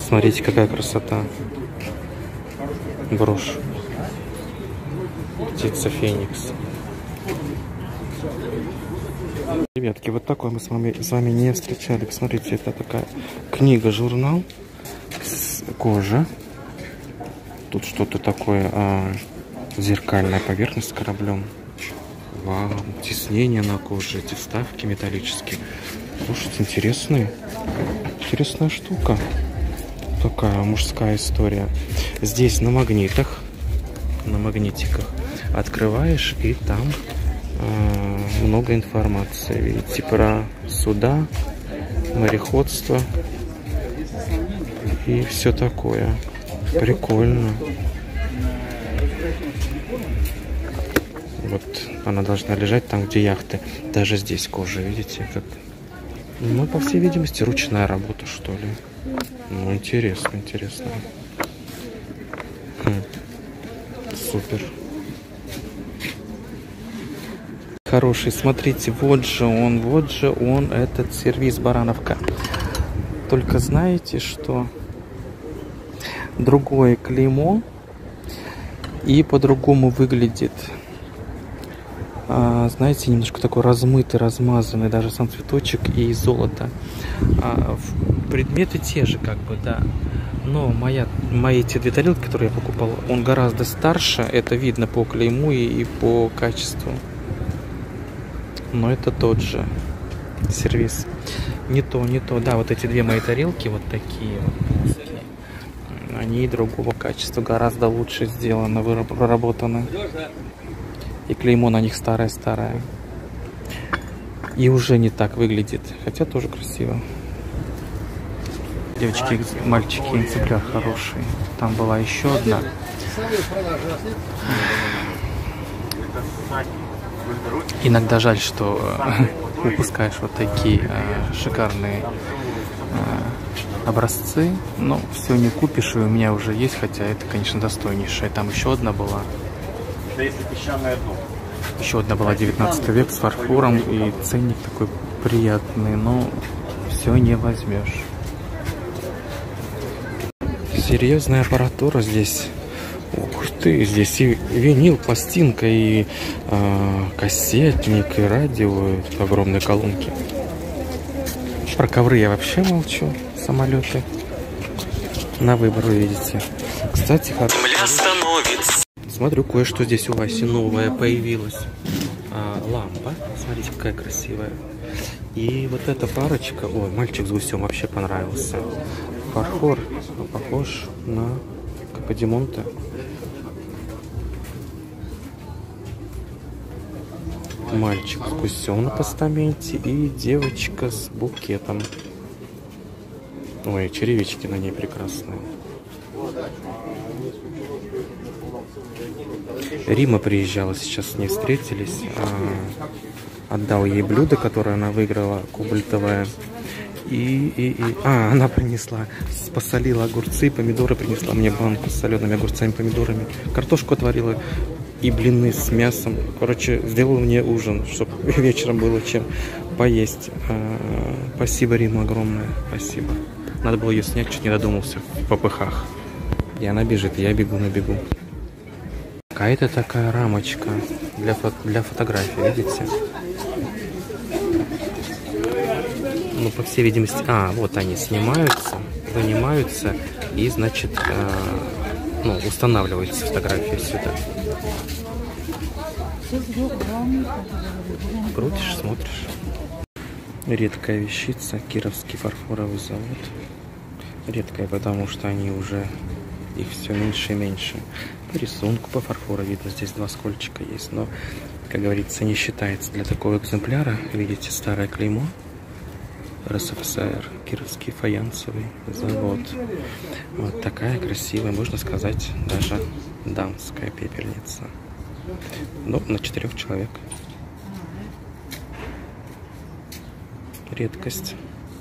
Смотрите, какая красота. Брошь. Птица Феникс. Ребятки, вот такой мы с вами не встречали. Посмотрите, это такая книга, журнал. Кожа. Тут что-то такое, зеркальная поверхность с кораблем. Вау, тиснение на коже, эти вставки металлические. Слушайте, интересная штука. Такая мужская история. Здесь на магнитах, на магнитиках открываешь, и там много информации. Видите, про суда, мореходство и все такое. Прикольно. Вот она должна лежать там, где яхты. Даже здесь кожа, видите, как... Ну, по всей видимости, ручная работа, что ли. Ну, интересно. Супер. Хороший, смотрите, вот же он, этот сервиз Барановка. Только знаете, что другое клеймо и по-другому выглядит. Знаете, немножко такой размытый, размазанный, даже сам цветочек и золото. Предметы те же, как бы, да. Но мои те две тарелки, которые я покупал, он гораздо старше. Это видно по клейму и по качеству. Но это тот же сервис. Не то. Да, вот эти две мои тарелки, вот такие вот плоские, они другого качества, гораздо лучше сделаны, проработаны. И клеймо на них старое. И уже не так выглядит. Хотя тоже красиво. Девочки, мальчики, экземпляр хороший. Там была еще одна. Иногда жаль, что упускаешь вот такие шикарные образцы. Но все не купишь, и у меня уже есть. Хотя это, конечно, достойнейшая. Там еще одна была. Еще одна была 19 век с фарфором, и ценник такой приятный, но все не возьмешь. Серьезная аппаратура здесь. Ух ты, здесь и винил, пластинка, и кассетник, и радио, и огромные колонки. Про ковры я вообще молчу, самолеты. На выбор, вы видите. Кстати, земля становится. Смотрю, кое-что здесь у Васи новое появилось. Лампа. Смотрите, какая красивая. И вот эта парочка. Ой, мальчик с гусем вообще понравился. Фарфор похож на Каподимонте. Мальчик с гусем на постаменте и девочка с букетом. Ой, черевички на ней прекрасные. Рима приезжала, сейчас с ней встретились. Отдал ей блюдо, которое она выиграла, кобальтовое. Она принесла, посолила огурцы, помидоры, принесла мне банку с солеными огурцами, помидорами. Картошку отварила и блины с мясом. Короче, сделала мне ужин, чтобы вечером было чем поесть. Спасибо, Рима, огромное. Спасибо. Надо было ее снять, чуть не додумался в попыхах. И она бежит, и я бегу на бегу. Какая-то такая рамочка для фотографий, видите? Ну, по всей видимости... вот они снимаются, вынимаются, и, значит, устанавливается фотография сюда. Крутишь, смотришь. Редкая вещица, Кировский фарфоровый завод. Редкая, потому что они уже... Их все меньше и меньше. По рисунку, по фарфору видно, здесь два скольчика есть. Но, как говорится, не считается для такого экземпляра. Видите, старое клеймо. РСФСР, Кировский фаянсовый завод. Вот такая красивая, можно сказать, даже дамская пепельница. Ну, на 4 человек. Редкость.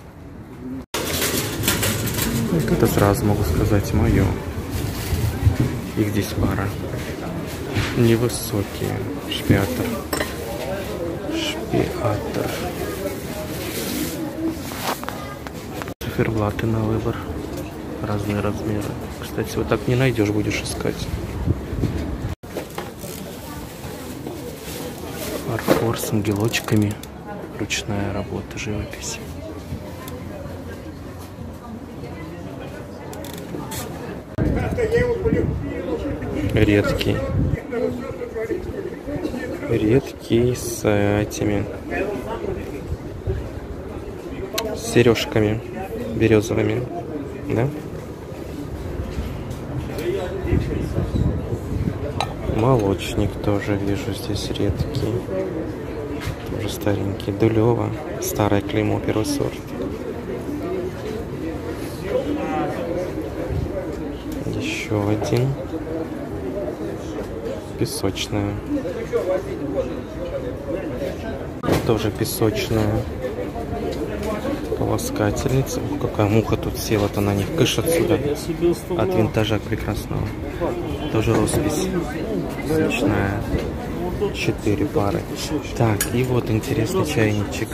Это сразу могу сказать мое. Их здесь пара. Невысокие. Шпиатор. Циферблаты на выбор. Разные размеры. Кстати, вот так не найдешь, будешь искать. Фарфор с ангелочками. Ручная работа, живопись. Редкий. Редкий с этими сережками березовыми, да? Молочник тоже вижу здесь редкий, тоже старенький. Дулево, старое клеймо, первый сорт. Еще один. Песочная. Тоже песочная. Полоскательница. Ух, какая муха тут села-то на них. Кыш отсюда. От винтажа прекрасного. Тоже роспись. Песочная. 4 пары. Так, и вот интересный чайничек.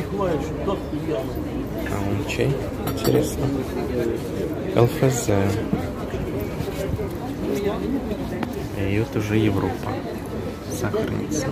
А он чай? Интересно. ЛФЗ. И вот уже Европа. Сахарница.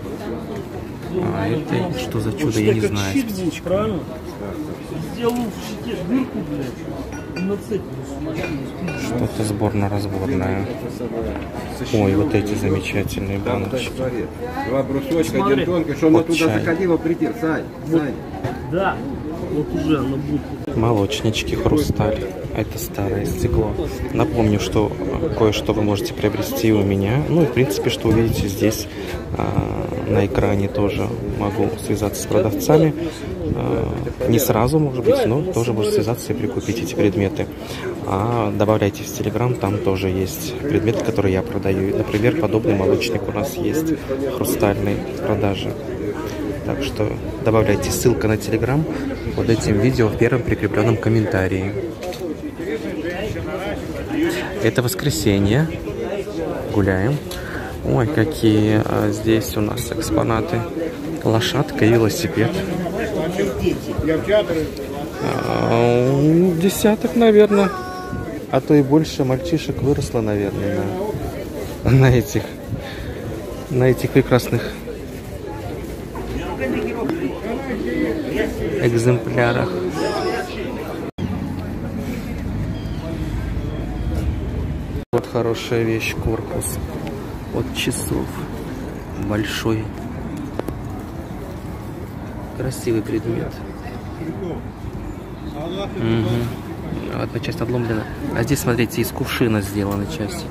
А это что за чудо, я не знаю. Правильно? Сделал в щите дырку, блядь, на цепь. Что-то сборно-разборное. Ой, вот эти замечательные баночки. Два брусочка, один тонкий, что она туда заходила, прийти. Сань. Да, вот уже она будет. Молочнички, хрусталь. Это старое стекло. Напомню, что кое-что вы можете приобрести у меня. Ну и в принципе, что увидите здесь на экране, тоже могу связаться с продавцами. Не сразу, может быть, но тоже можете связаться и прикупить эти предметы. А добавляйтесь в Telegram, там тоже есть предметы, которые я продаю. Например, подобный молочник у нас есть, хрустальный в продаже. Так что добавляйте, ссылка на Telegram под этим видео в первом прикрепленном комментарии. Это воскресенье. Гуляем. Ой, какие здесь у нас экспонаты. Лошадка и велосипед. Десяток, наверное. А то и больше мальчишек выросло, наверное, на этих прекрасных экземплярах. Вот хорошая вещь, корпус от часов. Большой. Красивый предмет. Угу. Одна часть отломлена. А здесь, смотрите, из кувшина сделаны часики.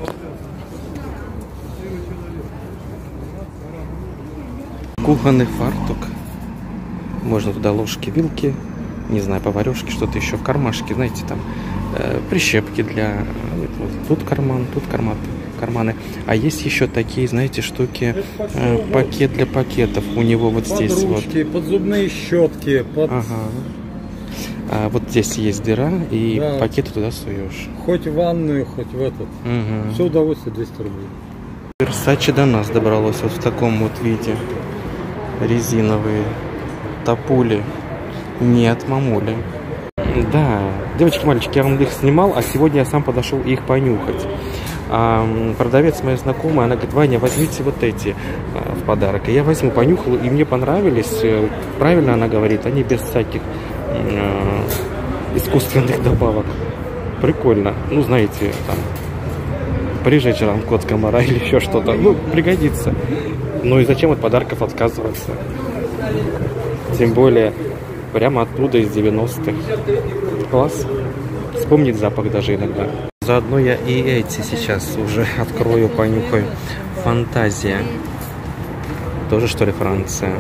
Кухонный фартук. Можно туда ложки, вилки, не знаю, поварешки, что-то еще в кармашке, знаете, там прищепки для... Вот, тут карман, тут карманы. А есть еще такие, знаете, штуки, пакет для пакетов. У него вот здесь ручки, вот. Под зубные щетки, под... Ага. А вот здесь есть дыра, и да, пакеты туда суешь. Хоть в ванную, хоть в этот. Угу. Все удовольствие 200 рублей. Versace до нас добралось вот в таком вот виде. Резиновые топули. Нет, мамули. Да, девочки, мальчики, я вам их снимал, а сегодня я сам подошел их понюхать. Продавец моя знакомая, она говорит: Ваня, возьмите вот эти в подарок. И я возьму, понюхал, и мне понравились. Правильно она говорит, они без всяких искусственных добавок. Прикольно. Ну, знаете, там, прижечь ранку от комара или еще что-то. Ну, пригодится. Ну и зачем от подарков отказываться? Тем более, прямо оттуда, из 90-х. Класс. Вспомнить запах даже иногда. Заодно я и эти сейчас уже открою, понюхаю. Фантазия. Тоже, что ли, Франция?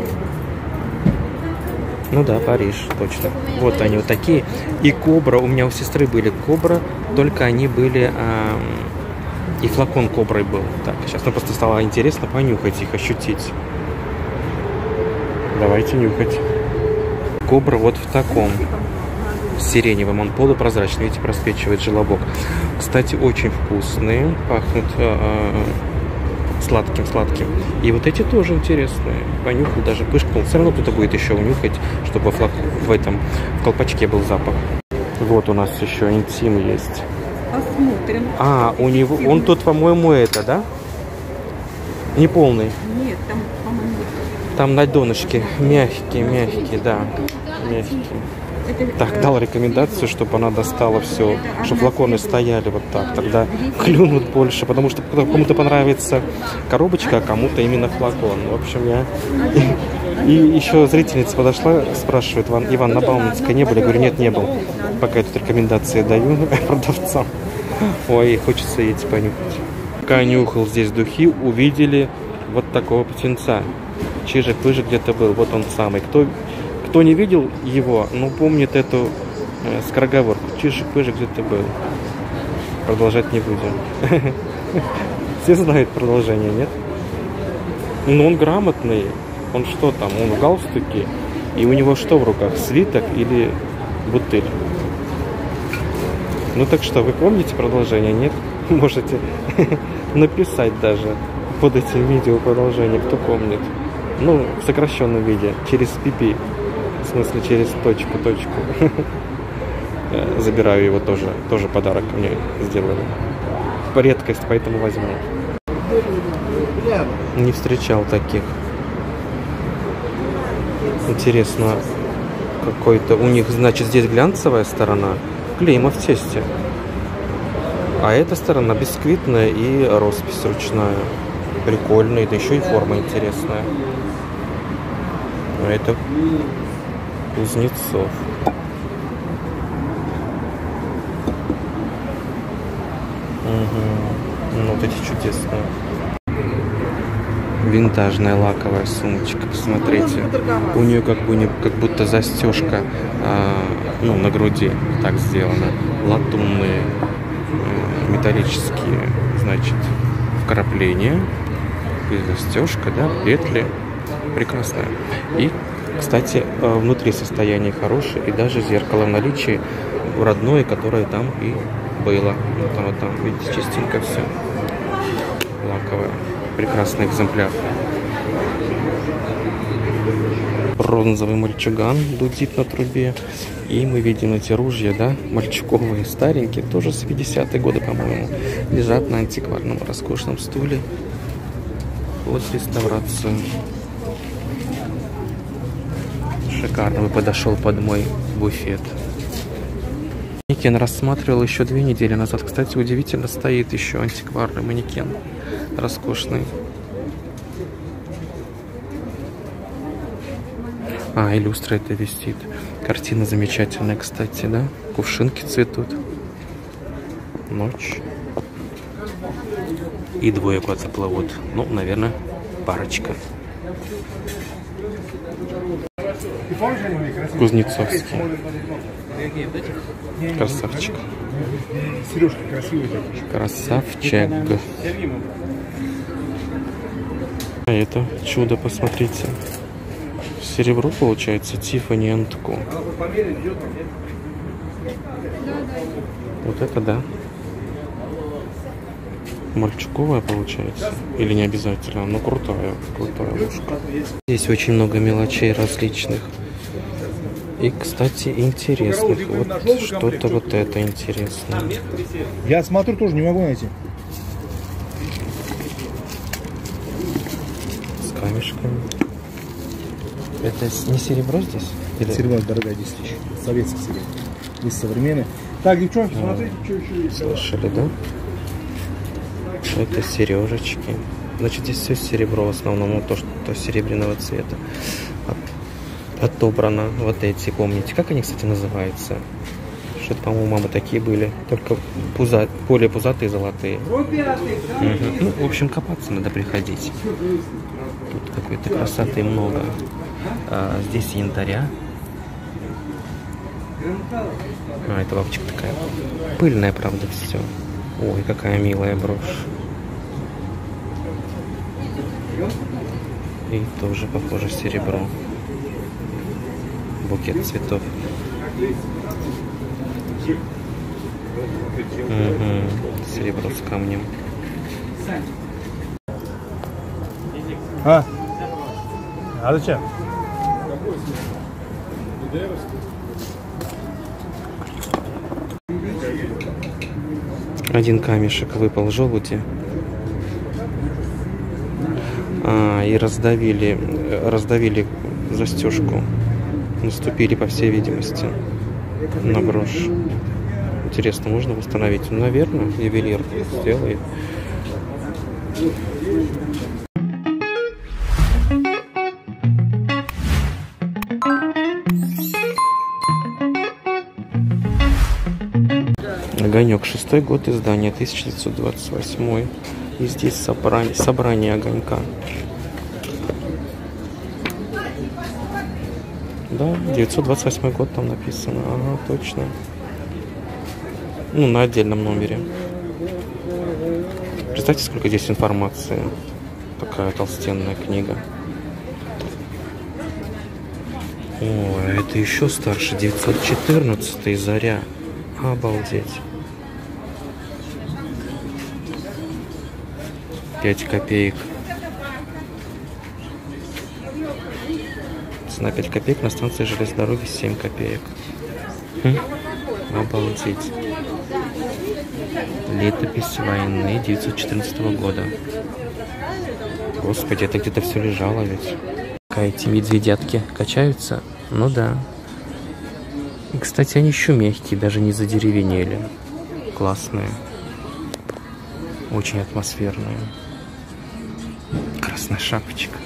Ну да, Париж, точно. Вот они вот такие. И Кобра. У меня у сестры были Кобра, только они были... и флакон Коброй был. Так, сейчас мне просто стало интересно понюхать их, ощутить. Давайте нюхать. Кобра вот в таком сиреневом, он полупрозрачный, видите, просвечивает желобок. Кстати, очень вкусные, пахнут сладким. И вот эти тоже интересные. Понюхал, даже пышкнул. Все равно кто-то будет еще унюхать, чтобы в колпачке был запах. Вот у нас еще интим есть. Посмотрим. А, у него, он тут, по-моему, это, да? Не полный. Нет, там, по-моему, Там на донышке мягкие, да, мягкие. Так, дал рекомендацию, чтобы она достала все, чтобы флаконы стояли вот так, тогда клюнут больше, потому что кому-то понравится коробочка, а кому-то именно флакон. В общем, я... И еще зрительница подошла, спрашивает, Иван, на Бауманской не были? Я говорю, нет, не был. Пока я тут рекомендации даю продавцам. Ой, хочется эти понюхать. Пока нюхал здесь духи, увидели вот такого птенца. Чижик-пыжик где-то был, вот он самый. Кто не видел его, но помнит эту скороговорку. Чижик-пыжик где-то был. Продолжать не будем. Все знают продолжение, нет? Но он грамотный. Он что там? Он в галстуке. И у него что в руках? Свиток или бутыль? Ну так что, вы помните продолжение, нет? Можете написать даже под этим видео продолжение, кто помнит. Ну, в сокращенном виде, через пипи. В смысле, через точку. Забираю его тоже. Тоже подарок мне сделали. По редкость, поэтому возьму. Не встречал таких. Интересно, какой-то у них, значит, здесь глянцевая сторона, клейма в тесте. А эта сторона бисквитная и роспись ручная. Прикольная, да еще и форма интересная. А это Кузнецов. Угу. Ну, вот эти чудесные. Винтажная лаковая сумочка, посмотрите. У нее как будто застежка на груди так сделана. Латунные, металлические, значит, вкрапления. И застежка, да, петли. Прекрасная. И, кстати, внутри состояние хорошее. И даже зеркало в наличии родное, которое там и было. Вот там, видите, чистенько все. Лаковое. Прекрасный экземпляр. Бронзовый мальчуган дудит на трубе. И мы видим эти ружья, да, мальчуковые, старенькие, тоже с 50-е годы, по-моему, лежат на антикварном роскошном стуле под реставрацию. Шикарно бы подошел под мой буфет. Манекен рассматривал еще 2 недели назад. Кстати, удивительно, стоит еще антикварный манекен. Роскошный. А, и люстра это висит. Картина замечательная, кстати, да? Кувшинки цветут. Ночь. И 2 куда-то плывут. Ну, наверное, парочка. Кузнецовский. Красавчик. Сережка красивый. Красавчик. А это чудо, посмотрите. Серебро получается, Тиффани энд Ко. Вот это да. Мальчуковая получается. Или не обязательно, но крутая ложка. Здесь очень много мелочей различных. И, кстати, интересных. Вот что-то вот это интересное. Я смотрю, тоже не могу найти. С камешками. Это не серебро здесь? Это серебро, дорогая, 10 тысяч. Советский серебро. Здесь современный. Так, девчонки, смотрите, что еще есть. Слышали, да? Это сережечки. Значит, здесь все серебро в основном, то, что серебряного цвета. Отобрано вот эти, помните, как они, кстати, называются? Что-то, по-моему, мамы такие были, только более пузатые, золотые. Угу. Ну, в общем, копаться надо приходить. Тут какой-то красоты много. Здесь янтаря. А, это лапочка такая. Пыльная, правда, все. Ой, какая милая брошь. И тоже, похоже, серебро. Букет цветов. Угу. Серебро с камнем. А зачем? Один камешек выпал желуди. И раздавили застежку. Наступили, по всей видимости, на брошь. Интересно, можно восстановить? Ну, наверное, ювелир сделает. Огонек, 6-й год издания, 1928. И здесь собрание огонька. Да, 928 год там написано. Ага, точно. Ну, на отдельном номере. Представьте, сколько здесь информации. Такая толстенная книга. О, это еще старше. 914-й, Заря. Обалдеть. 5 копеек. Цена 5 копеек, на станции железной дороги 7 копеек. Обалдеть. Летопись войны 914 года. Господи, это где-то все лежало ведь. Эти медведятки качаются? Ну да. И, кстати, они еще мягкие, даже не задеревенели. Классные. Очень атмосферные. Красная шапочка.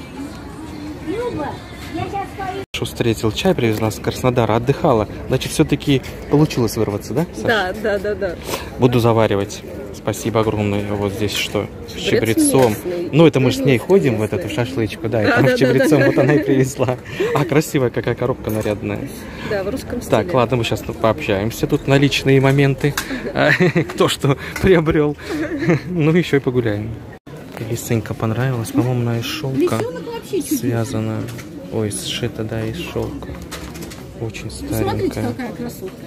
Что встретил чай, привезла с Краснодара, отдыхала. Значит, все-таки получилось вырваться, да, Саша? Да. Буду заваривать. Спасибо огромное. Вот здесь что? С чабрецом. Ну, это мы же с ней ходим в эту шашлычку, да, и там с чабрецом вот она и привезла. А, красивая какая коробка нарядная. Да, в русском стиле. Так, ладно, мы сейчас пообщаемся. Тут на личные моменты. Кто что приобрел. Ну, еще и погуляем. Лисенька понравилась. По-моему, она из шелка связана. Ой, сшита, да, из шелка. Очень старенькая. Смотрите, какая красотка.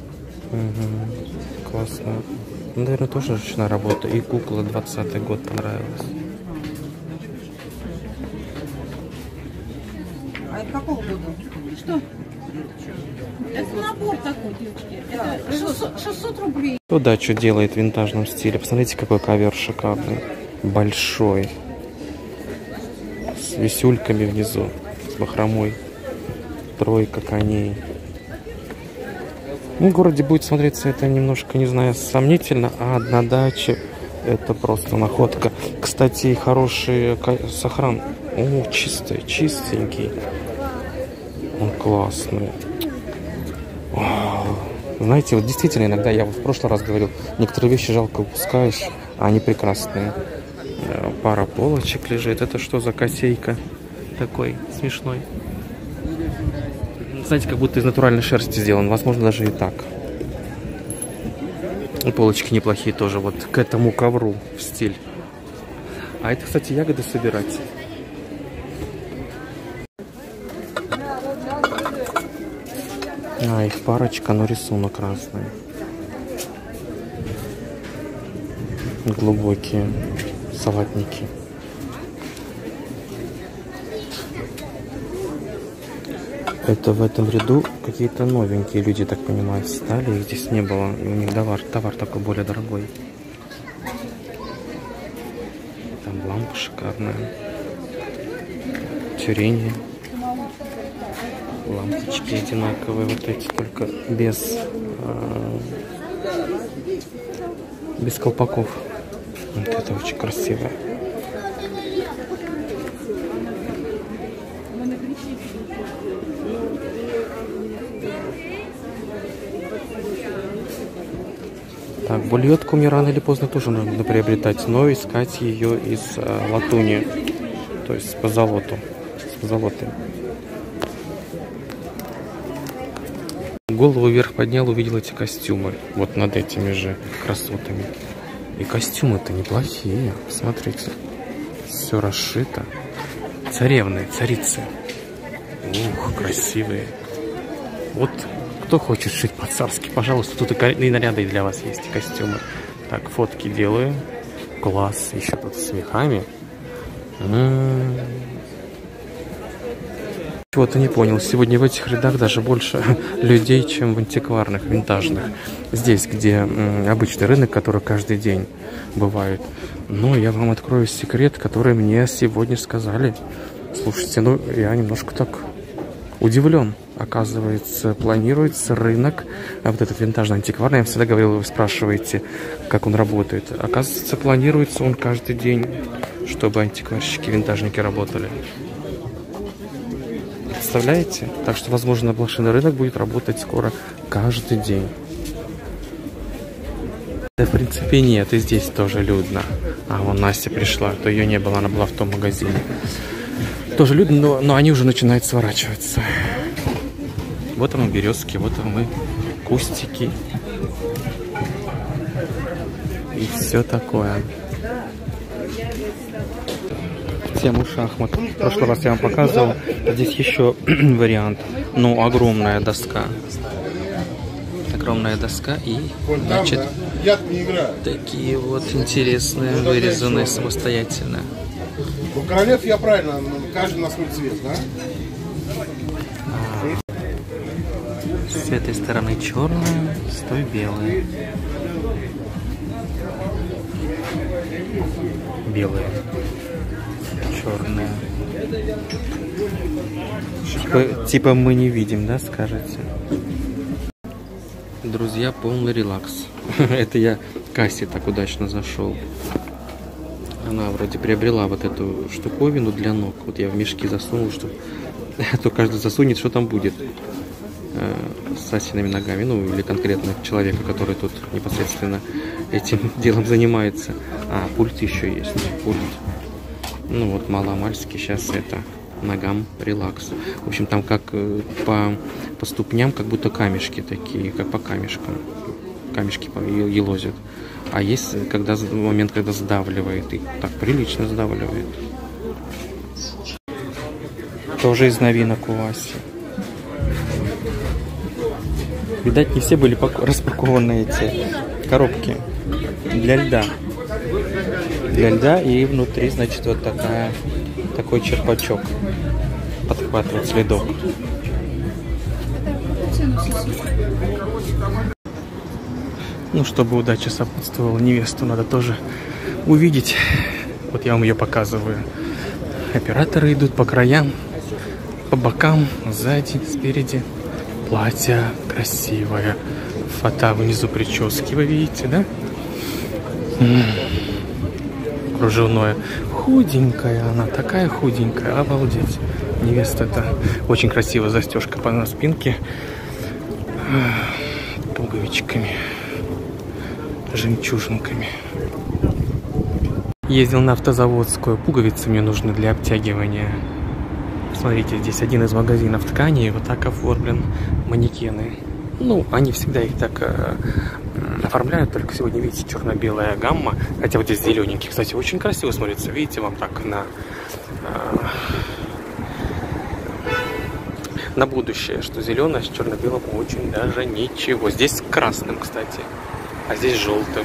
Угу. Классно. Ну, наверное, тоже ручная работа. И кукла 20-й год понравилась. А это какого года? Что? Это набор такой, девочки. Это 600 рублей. Ну да, что делает в винтажном стиле. Посмотрите, какой ковер шикарный. Большой. С висюльками внизу. С бахромой. Тройка коней. Ну, в городе будет смотреться это немножко, не знаю, сомнительно, а на даче это просто находка. Кстати, хороший сохран. О, чистый, чистенький. Он классный. О, знаете, вот действительно, иногда, я в прошлый раз говорил, некоторые вещи жалко упускаешь, а они прекрасные. Пара полочек лежит. Это что за косейка? Такой смешной. Знаете, как будто из натуральной шерсти сделан. Возможно, даже и так. И полочки неплохие тоже. Вот к этому ковру в стиль. А это, кстати, ягоды собирать. А, их парочка, но рисунок разный. Глубокие салатники. Это в этом ряду какие-то новенькие люди, так понимаю, встали. Их здесь не было. И у них товар такой более дорогой. Там лампа шикарная. Тюрени. Лампочки одинаковые. Вот эти, только без колпаков. Вот это очень красивое. Так, бульетку мне рано или поздно тоже нужно приобретать, но искать ее из латуни, то есть с позолотой. Голову вверх поднял, увидел эти костюмы, вот над этими же красотами. И костюмы-то неплохие, смотрите, все расшито. Царевны, царицы. Ух, красивые. Вот. Кто хочет шить по-царски, пожалуйста, тут и наряды для вас есть, и костюмы. Так, фотки делаю. Класс, еще тут с мехами. чего-то не понял. Сегодня в этих рядах даже больше людей, чем в антикварных, винтажных. Здесь, где обычный рынок, который каждый день бывает. Но я вам открою секрет, который мне сегодня сказали. Слушайте, ну я немножко так удивлен. Оказывается, планируется рынок, а вот этот винтажный антикварный, я всегда говорил, вы спрашиваете, как он работает. Оказывается, планируется он каждый день, чтобы антикварщики, винтажники работали. Представляете? Так что, возможно, блошиный рынок будет работать скоро каждый день. Да, в принципе, нет, и здесь тоже людно. А, вон Настя пришла, то ее не было, она была в том магазине. Тоже людно, но они уже начинают сворачиваться. Вот там и березки, вот там и кустики. И все такое. Тему шахмат. В прошлый раз я вам показывал. Здесь еще вариант. Ну, огромная доска. Огромная доска и, значит, такие вот интересные, вырезанные самостоятельно. У королев я правильно, каждый на свой цвет, да? С этой стороны черная, с той белая. Белая. Черная. Типа мы не видим, да, скажете? Друзья, полный релакс. Это я к кассе так удачно зашел. Она вроде приобрела вот эту штуковину для ног. Вот я в мешки засунул, что то каждый засунет, что там будет с Асиными ногами. Ну, или конкретно человека, который тут непосредственно этим делом занимается. А, пульт еще есть. Пульт. Ну, вот маломальски сейчас это ногам релакс. В общем, там как по ступням, как будто камешки такие, как по камешкам. Камешки елозят. А есть момент, когда сдавливает. И так прилично сдавливает. Тоже из новинок у Аси. Видать, не все были распакованы эти коробки для льда. Для льда, и внутри, значит, вот такой черпачок подхватывает следок. Ну, чтобы удача сопутствовала, невесту надо тоже увидеть. Вот я вам ее показываю. Операторы идут по краям, по бокам, сзади, спереди. Платье красивое. Фата внизу прически, вы видите, да? Кружевное. Худенькая она, такая худенькая, обалдеть. Невеста-то очень красивая, застежка на спинке. Пуговичками. Жемчужинками. Ездил на автозаводскую. Пуговицы мне нужны для обтягивания. Смотрите, здесь один из магазинов ткани, вот так оформлен манекены. Ну, они всегда их так оформляют, только сегодня, видите, черно-белая гамма. Хотя вот здесь зелененький, кстати, очень красиво смотрится. Видите, вам так на будущее, что зеленое с черно-белым очень даже ничего. Здесь красным, кстати, а здесь желтым.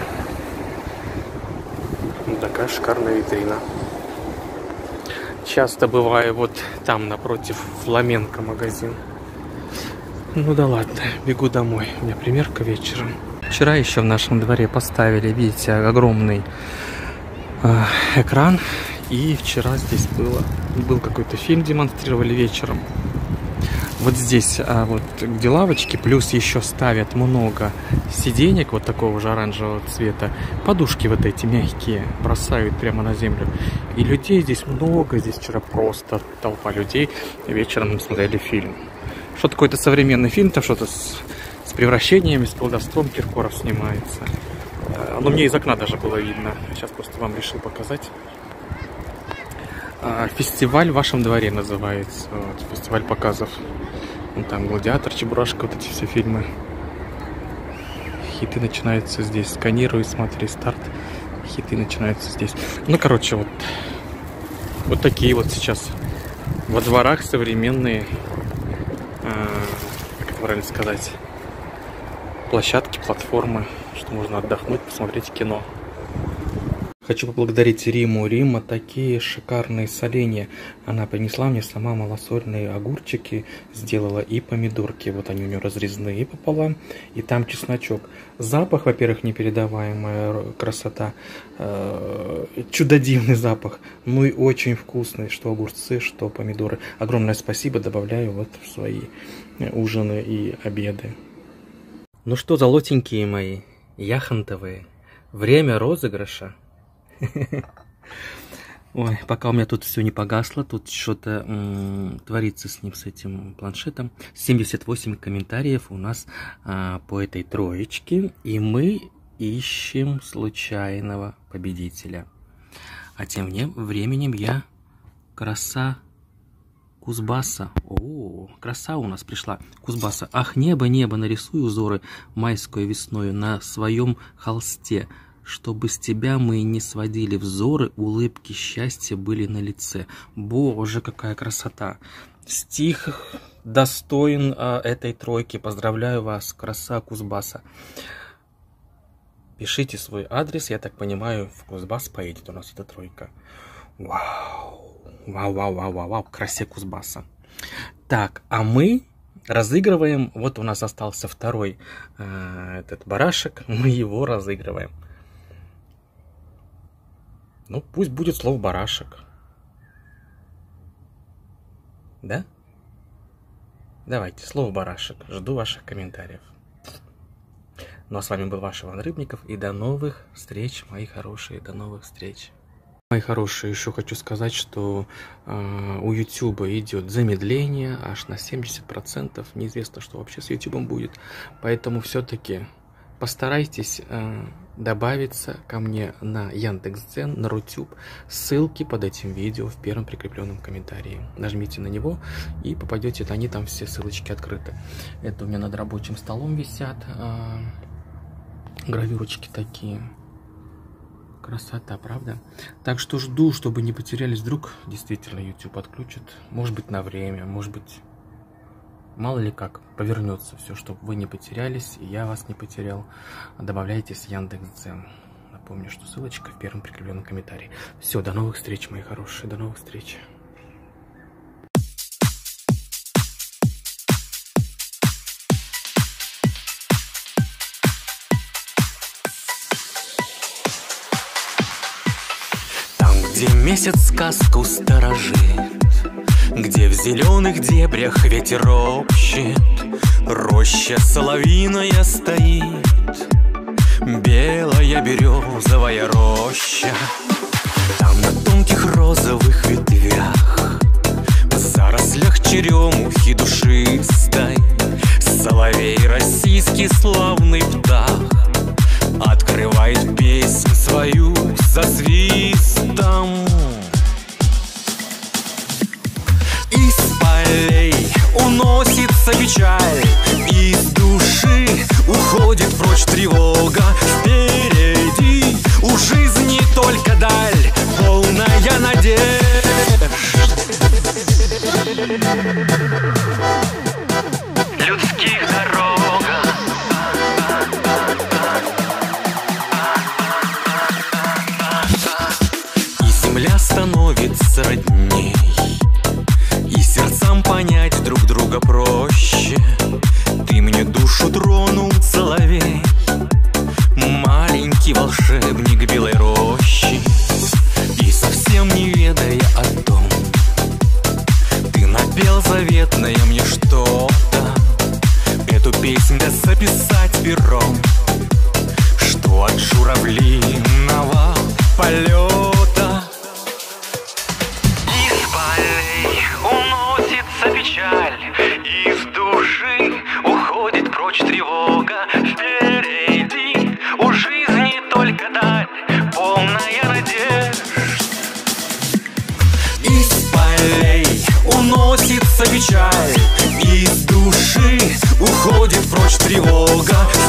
Вот такая шикарная витрина. Часто бываю вот там напротив Фламенко магазин. Ну да ладно, бегу домой. У меня примерка вечером. Вчера еще в нашем дворе поставили, видите, огромный экран. И вчера здесь был какой-то фильм, демонстрировали вечером. Вот здесь вот где лавочки, плюс еще ставят много сиденек вот такого же оранжевого цвета. Подушки вот эти мягкие бросают прямо на землю. И людей здесь много, здесь вчера просто толпа людей. Вечером смотрели фильм. Что-то какой-то современный фильм, там что-то с превращениями, с колдовством. Киркоров снимается. Но мне из окна даже было видно. Сейчас просто вам решил показать. Фестиваль в вашем дворе называется. Вот, фестиваль показов. Вон там «Гладиатор», «Чебурашка», вот эти все фильмы. Хиты начинаются здесь. Сканируй, смотри, старт. Хиты начинаются здесь. Ну, короче, вот такие вот сейчас во дворах современные, как это правильно сказать, площадки, платформы, что можно отдохнуть, посмотреть кино. Хочу поблагодарить Риму. Рима такие шикарные соленья. Она принесла мне сама малосольные огурчики, сделала и помидорки. Вот они у нее разрезные пополам, и там чесночок. Запах, во-первых, непередаваемая красота, чудодивный запах, ну и очень вкусный, что огурцы, что помидоры. Огромное спасибо, добавляю вот в свои ужины и обеды. Ну что, золотенькие мои, яхонтовые, время розыгрыша. Ой, пока у меня тут все не погасло, тут что-то творится с ним, с этим планшетом. 78 комментариев у нас по этой троечке, и мы ищем случайного победителя. А тем временем я краса Кузбасса. О, краса у нас пришла. Кузбасса. Ах, небо, небо, нарисуй узоры майскую весною на своем холсте. Чтобы с тебя мы не сводили взоры, улыбки счастья были на лице. Боже, какая красота! Стих достоин этой тройки. Поздравляю вас, краса Кузбасса. Пишите свой адрес, я так понимаю, в Кузбасс поедет у нас эта тройка. Вау! Вау, вау, вау, вау, вау, красе Кузбасса. Так, а мы разыгрываем, вот у нас остался второй этот барашек, мы его разыгрываем. Ну, пусть будет слово барашек. Да? Давайте, слово барашек. Жду ваших комментариев. Ну, а с вами был ваш Иван Рыбников. И до новых встреч, мои хорошие, до новых встреч. Мои хорошие, еще хочу сказать, что у YouTube идет замедление аж на 70%. Неизвестно, что вообще с YouTube будет. Поэтому все-таки постарайтесь добавиться ко мне на Яндекс.Дзен, на Рутюб. Ссылки под этим видео в первом прикрепленном комментарии. Нажмите на него и попадете, они там все ссылочки открыты. Это у меня над рабочим столом висят гравюрочки такие. Красота, правда? Так что жду, чтобы не потерялись. Вдруг действительно YouTube отключит. Может быть, на время, может быть, мало ли как повернется все, чтобы вы не потерялись, и я вас не потерял. Добавляйтесь в Яндекс.Дзен. Напомню, что ссылочка в первом прикрепленном комментарии. Все, до новых встреч, мои хорошие, до новых встреч. Где месяц сказку сторожит, где в зеленых дебрях ветер ропщет, роща соловьиная стоит, белая березовая роща. Там на тонких розовых ветвях, в зарослях черемухи душистой, соловей российский славный птах открывает песнь свою со свистом. Из полей уносится печаль, из души уходит прочь тревога. Впереди у жизни только даль, полная надежд. Людских дорогах земля становится родней, и сердцам понять друг друга проще. Ты мне душу тронул, соловей, маленький волшебник белой рощи. И совсем не ведая о том, ты напел заветное мне что-то. Эту песню да записать пером, что от журавлиного полета. Печаль, из души уходит прочь тревога. Впереди у жизни только даль, полная надежд. Из полей уносится печаль, из души уходит прочь тревога.